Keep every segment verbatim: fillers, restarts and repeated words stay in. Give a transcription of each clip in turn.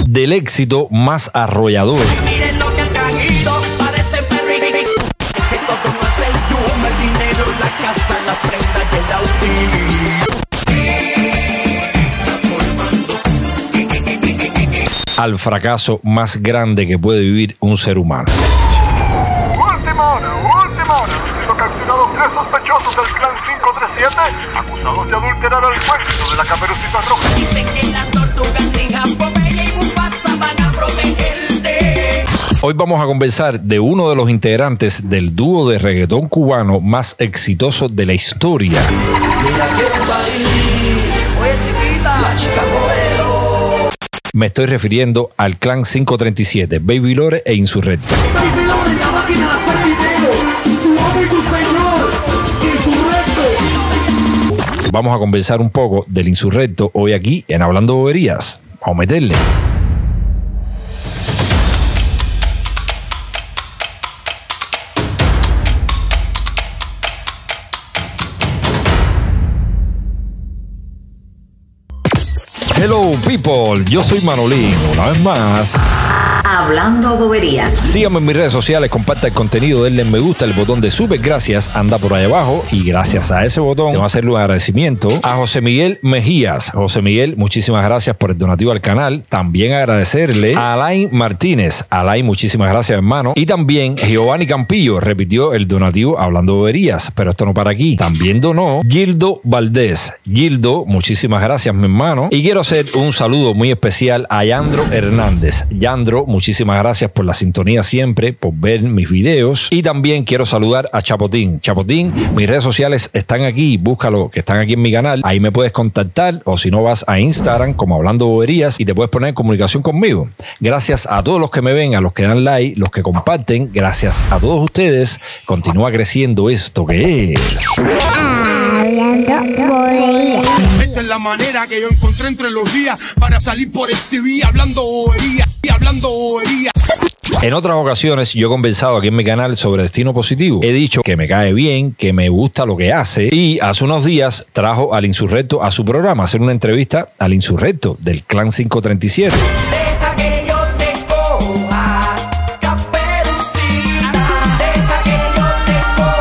del éxito más arrollador. Miren lo que han caído, parecen perritos. Esto como es el boom, el dinero, la casa, la prenda y el Audi. Al fracaso más grande que puede vivir un ser humano. Última hora, última hora. Han sido capturados tres sospechosos del Clan cinco tres siete, acusados de adulterar al cuento de la Caperucita Roja. Dicen que las tortugas ninjas, Popeye y Mufasa van a protegerte. Hoy vamos a conversar de uno de los integrantes del dúo de reggaetón cubano más exitoso de la historia. Mira qué país. Oye, chiquita. La chica modelo. Me estoy refiriendo al Clan cinco treinta y siete, Baby Lore e Insurrecto. Baby Lore, la máquina de hacer dinero. Tu amo y tu señor. Insurrecto. Vamos a conversar un poco del Insurrecto hoy aquí en Hablando Boberías. Vamos a meterle. Hello people, yo soy Manolín, una vez más. Hablando Boberías. Síganme en mis redes sociales, comparta el contenido, denle me gusta, el botón de super gracias anda por ahí abajo y gracias a ese botón tengo que hacerle un agradecimiento a José Miguel Mejías. José Miguel, muchísimas gracias por el donativo al canal. También agradecerle a Alain Martínez. Alain, muchísimas gracias, hermano. Y también Giovanni Campillo repitió el donativo Hablando Boberías, pero esto no para aquí. También donó Gildo Valdés. Gildo, muchísimas gracias, mi hermano. Y quiero hacer un saludo muy especial a Yandro Hernández. Yandro, muchísimas gracias por la sintonía siempre, por ver mis videos. Y también quiero saludar a Chapotín. Chapotín, mis redes sociales están aquí, búscalo, que están aquí en mi canal. Ahí me puedes contactar o si no vas a Instagram como Hablando Boberías y te puedes poner en comunicación conmigo. Gracias a todos los que me ven, a los que dan like, los que comparten. Gracias a todos ustedes. Continúa creciendo esto que es Hablando Boberías. Esta es la manera que yo encontré entre los días para salir por el T V hablando boberías y hablando boberías. En otras ocasiones yo he conversado aquí en mi canal sobre Destino Positivo. He dicho que me cae bien, que me gusta lo que hace y hace unos días trajo al Insurrecto a su programa a hacer una entrevista al Insurrecto del Clan cinco treinta y siete. Deja que yo te coja, Caperucita. Deja que yo te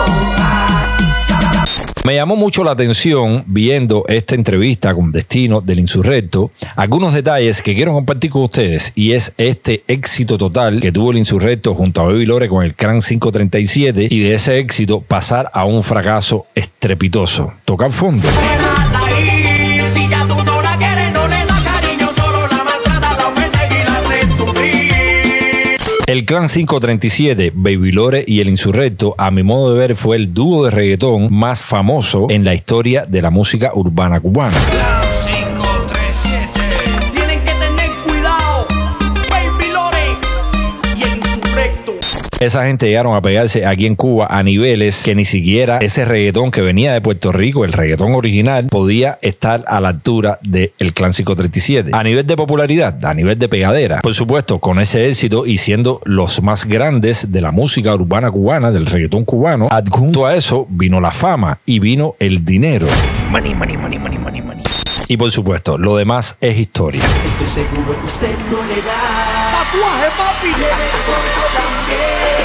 coja. Me llamó mucho la atención viendo esta entrevista con Destino del Insurrecto algunos detalles que quiero compartir con ustedes y es este éxito total que tuvo el Insurrecto junto a Baby Lore con el Clan cinco treinta y siete y de ese éxito pasar a un fracaso estrepitoso. Tocar fondo. Déjala ir, si ya tú no la quieres, no le das cariño, solo la maltrata, la ofende y la hace sufrir. El Clan cinco treinta y siete, Baby Lore y el Insurrecto, a mi modo de ver, fue el dúo de reggaetón más famoso en la historia de la música urbana cubana. cinco tres siete. Tienen que tener cuidado, Baby Lore y el Insurrecto. Esa gente llegaron a pegarse aquí en Cuba a niveles que ni siquiera ese reggaetón que venía de Puerto Rico, el reggaetón original, podía estar a la altura del Clan cinco treinta y siete. A nivel de popularidad, a nivel de pegadera. Por supuesto, con ese éxito y siendo los más grandes de la música urbana cubana, del reggaetón cubano, adjunto a eso vino la fama y vino el dinero. Money, money, money, money, money, money. Y por supuesto, lo demás es historia. Estoy seguro que usted no le da tatuaje, papi. Le descuento también.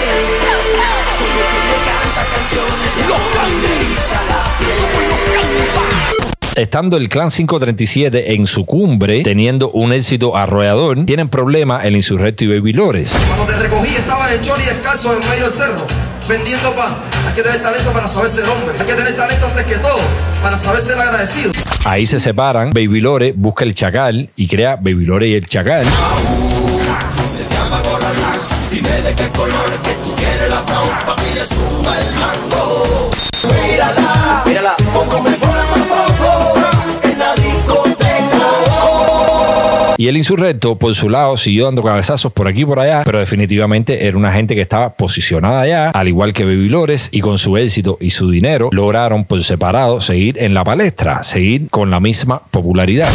Soy el que le canta canciones de amor y le eriza la piel. Somos los Calva. Estando el Clan cinco treinta y siete en su cumbre, teniendo un éxito arrollador, tienen problema el Insurrecto y Baby Lore. Cuando te recogí estabas en chori descalzo en medio del cerro, vendiendo pan. Hay que tener talento para saber ser hombre. Hay que tener talento antes que todo, para saber ser agradecido. Ahí se separan, Baby Lore busca el Chacal y crea Baby Lore y el Chacal. Se llama Gorra Relax, dime de qué color que tú quieres la brown, pa' que le suba el mango. Mírala, mírala, poco me forma poco en la discoteca. Y el Insurrecto, por su lado, siguió dando cabezazos por aquí y por allá, pero definitivamente era una gente que estaba posicionada allá, al igual que Baby Lore, y con su éxito y su dinero, lograron por separado seguir en la palestra, seguir con la misma popularidad.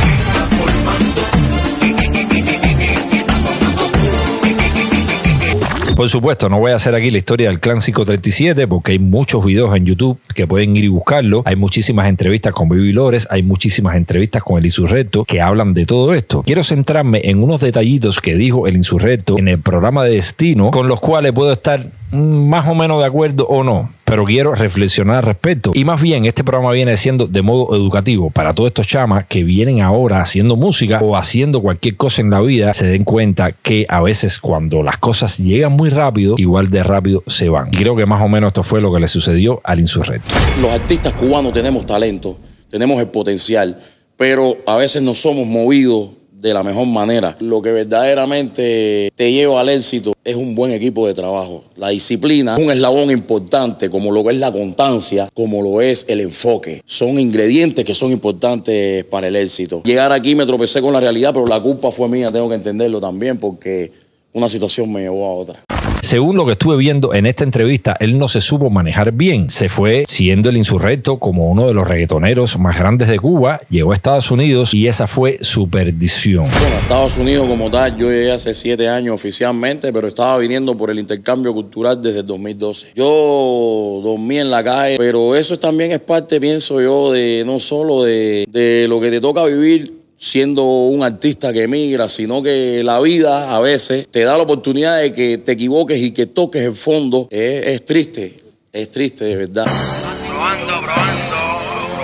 Por supuesto, no voy a hacer aquí la historia del Clan cinco treinta y siete porque hay muchos videos en YouTube que pueden ir y buscarlo. Hay muchísimas entrevistas con Baby Lores, hay muchísimas entrevistas con el Insurrecto que hablan de todo esto. Quiero centrarme en unos detallitos que dijo el Insurrecto en el programa de Destino, con los cuales puedo estar más o menos de acuerdo o no, pero quiero reflexionar al respecto. Y más bien, este programa viene siendo de modo educativo para todos estos chamas que vienen ahora haciendo música o haciendo cualquier cosa en la vida, se den cuenta que a veces cuando las cosas llegan muy rápido, igual de rápido se van. Y creo que más o menos esto fue lo que le sucedió al Insurrecto. Los artistas cubanos tenemos talento, tenemos el potencial, pero a veces no somos movidos de la mejor manera. Lo que verdaderamente te lleva al éxito es un buen equipo de trabajo. La disciplina es un eslabón importante, como lo es la constancia, como lo es el enfoque. Son ingredientes que son importantes para el éxito. Llegar aquí me tropecé con la realidad, pero la culpa fue mía, tengo que entenderlo también, porque una situación me llevó a otra. Según lo que estuve viendo en esta entrevista, él no se supo manejar bien. Se fue siendo el Insurrecto como uno de los reggaetoneros más grandes de Cuba, llegó a Estados Unidos y esa fue su perdición. Bueno, Estados Unidos como tal, yo llegué hace siete años oficialmente, pero estaba viniendo por el intercambio cultural desde el dos mil doce. Yo dormí en la calle, pero eso también es parte, pienso yo, de no solo de, de lo que te toca vivir siendo un artista que emigra, sino que la vida a veces te da la oportunidad de que te equivoques y que toques el fondo. Es, es triste, es triste de verdad. Probando, probando,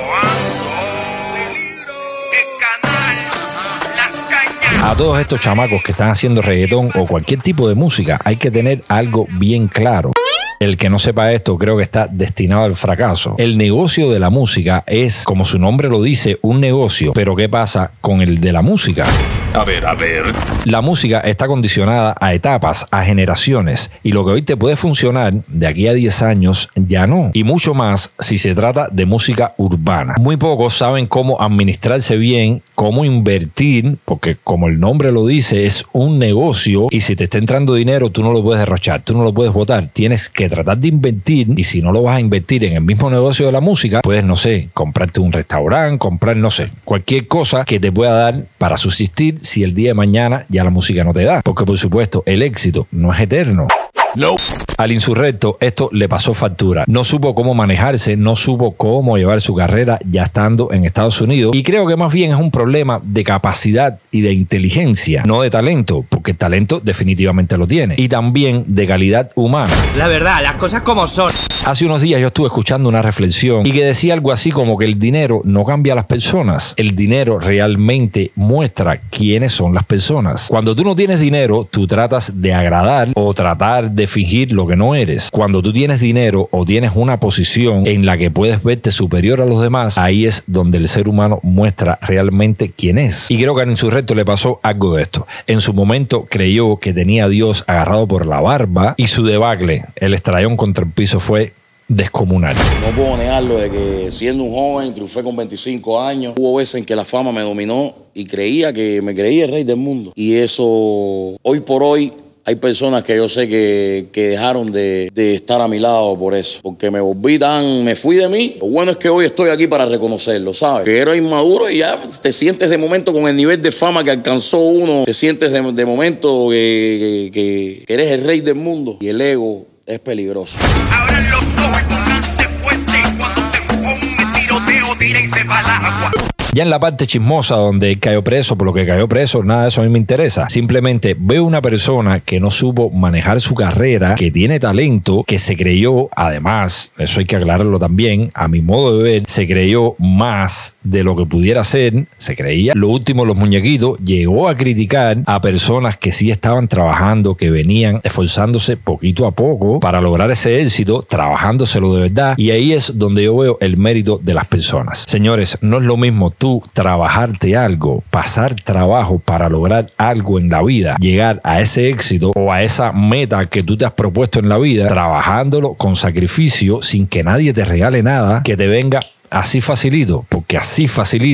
probando. Peligro. El canal, las cañas. A todos estos chamacos que están haciendo reggaetón o cualquier tipo de música, hay que tener algo bien claro. El que no sepa esto creo que está destinado al fracaso. El negocio de la música es, como su nombre lo dice, un negocio. Pero ¿qué pasa con el de la música? A ver, a ver. La música está condicionada a etapas, a generaciones. Y lo que hoy te puede funcionar, de aquí a diez años, ya no. Y mucho más si se trata de música urbana. Muy pocos saben cómo administrarse bien, cómo invertir, porque como el nombre lo dice, es un negocio. Y si te está entrando dinero, tú no lo puedes derrochar, tú no lo puedes botar. Tienes que tratar de invertir. Y si no lo vas a invertir en el mismo negocio de la música, puedes, no sé, comprarte un restaurante, comprar, no sé, cualquier cosa que te pueda dar para subsistir si el día de mañana ya la música no te da. Porque por supuesto el éxito no es eterno. No. Al Insurrecto esto le pasó factura. No supo cómo manejarse, no supo cómo llevar su carrera ya estando en Estados Unidos. Y creo que más bien es un problema de capacidad y de inteligencia, no de talento, porque el talento definitivamente lo tiene. Y también de calidad humana. La verdad, las cosas como son. Hace unos días yo estuve escuchando una reflexión y que decía algo así como que el dinero no cambia a las personas. El dinero realmente muestra quiénes son las personas. Cuando tú no tienes dinero, tú tratas de agradar o tratar de fingir lo que no eres. Cuando tú tienes dinero o tienes una posición en la que puedes verte superior a los demás, ahí es donde el ser humano muestra realmente quién es. Y creo que al Insurrecto le pasó algo de esto. En su momento creyó que tenía a Dios agarrado por la barba y su debacle, el estrellón contra el piso, fue descomunal. No puedo negarlo de que siendo un joven, triunfé con veinticinco años. Hubo veces en que la fama me dominó y creía que me creía el rey del mundo. Y eso, hoy por hoy, hay personas que yo sé que, que dejaron de, de estar a mi lado por eso. Porque me volví tan... me fui de mí. Lo bueno es que hoy estoy aquí para reconocerlo, ¿sabes? Que era inmaduro y ya te sientes de momento con el nivel de fama que alcanzó uno. Te sientes de, de momento que, que, que eres el rey del mundo. Y el ego es peligroso. Abran los ojos y pónganse fuerte. Cuando se ponga un tiroteo, tírense para el agua. Ya en la parte chismosa donde él cayó preso, por lo que cayó preso, nada de eso a mí me interesa. Simplemente veo una persona que no supo manejar su carrera, que tiene talento, que se creyó, además, eso hay que aclararlo también, a mi modo de ver, se creyó más de lo que pudiera ser, se creía. Lo último, los muñequitos, llegó a criticar a personas que sí estaban trabajando, que venían esforzándose poquito a poco para lograr ese éxito, trabajándoselo de verdad. Y ahí es donde yo veo el mérito de las personas. Señores, no es lo mismo tú trabajarte algo, pasar trabajo para lograr algo en la vida, llegar a ese éxito o a esa meta que tú te has propuesto en la vida, trabajándolo con sacrificio, sin que nadie te regale nada, que te venga así facilito, porque así facilito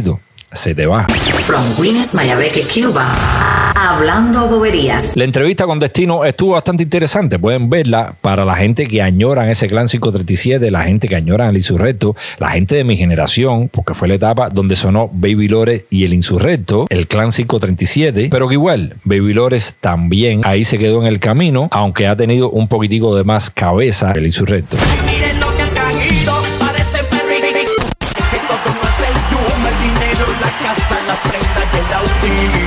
se te va. From Queens, Mayabeque, Cuba. Hablando boberías. La entrevista con Destino estuvo bastante interesante. Pueden verla para la gente que añoran ese Clan cinco treinta y siete, la gente que añoran el Insurrecto, la gente de mi generación, porque fue la etapa donde sonó Baby Lores y el Insurrecto, el Clan cinco treinta y siete, pero que igual Baby Lores también ahí se quedó en el camino, aunque ha tenido un poquitico de más cabeza el Insurrecto. Miren lo que han caído, parece perrito. Que todo no es el boom, el dinero, la casa, la prenda y el Audi.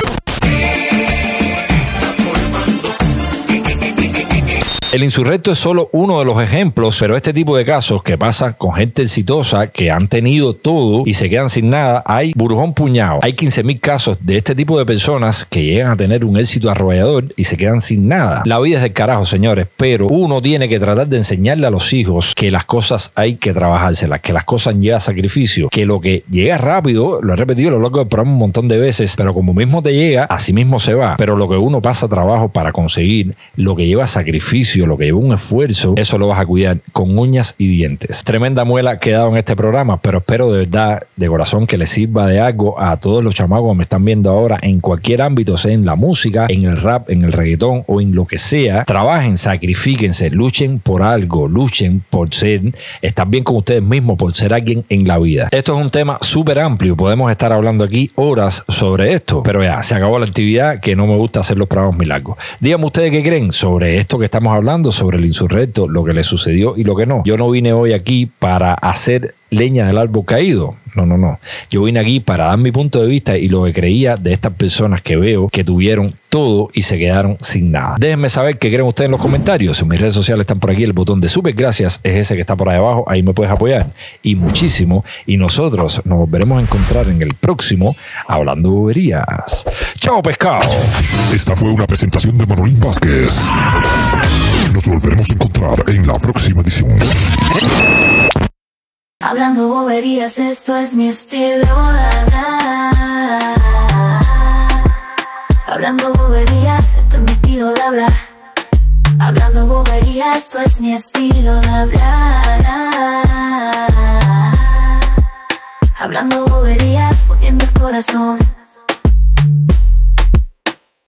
El Insurrecto es solo uno de los ejemplos, pero este tipo de casos que pasa con gente exitosa que han tenido todo y se quedan sin nada, hay burujón puñado. Hay quince mil casos de este tipo de personas que llegan a tener un éxito arrollador y se quedan sin nada. La vida es del carajo, señores, pero uno tiene que tratar de enseñarle a los hijos que las cosas hay que trabajárselas, que las cosas llevan sacrificio, que lo que llega rápido, lo he repetido a lo largo del programa un montón de veces, pero como mismo te llega, así mismo se va. Pero lo que uno pasa trabajo para conseguir, lo que lleva sacrificio, lo que lleva un esfuerzo, eso lo vas a cuidar con uñas y dientes. Tremenda muela que he dado en este programa, pero espero de verdad, de corazón, que les sirva de algo a todos los chamacos que me están viendo ahora en cualquier ámbito, sea en la música, en el rap, en el reggaetón o en lo que sea. Trabajen, sacrifíquense, luchen por algo, luchen por ser, estar bien con ustedes mismos, por ser alguien en la vida. Esto es un tema súper amplio, podemos estar hablando aquí horas sobre esto, pero ya, se acabó la actividad, que no me gusta hacer los programas muy largos. Díganme ustedes qué creen sobre esto que estamos hablando, sobre el Insurrecto, lo que le sucedió y lo que no. Yo no vine hoy aquí para hacer leña del árbol caído. No, no, no. Yo vine aquí para dar mi punto de vista y lo que creía de estas personas que veo que tuvieron todo y se quedaron sin nada. Déjenme saber qué creen ustedes en los comentarios. En mis redes sociales están por aquí. El botón de super gracias es ese que está por ahí abajo. Ahí me puedes apoyar. Y muchísimo. Y nosotros nos volveremos a encontrar en el próximo Hablando Boberías. ¡Chao, pescado! Esta fue una presentación de Manolín Vázquez. Nos volveremos a encontrar en la próxima edición. Hablando boberías, esto es mi estilo de hablar. Hablando boberías, esto es mi estilo de hablar. Hablando boberías, esto es mi estilo de hablar. Hablando boberías, poniendo el corazón.